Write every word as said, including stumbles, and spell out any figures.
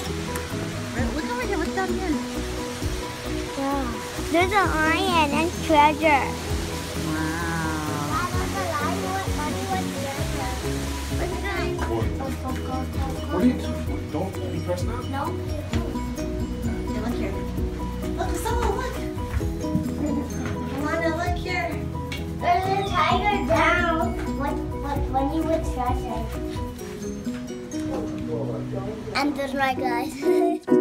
Right, look over here. What's down here? Yeah. There's an lion and treasure. Wow. What are you doing? Don't be pressing out. No. Okay, look here. Look, Stella, look. Alana, look here. There's a tiger down. What, what, when you would treasure. And there's my guys.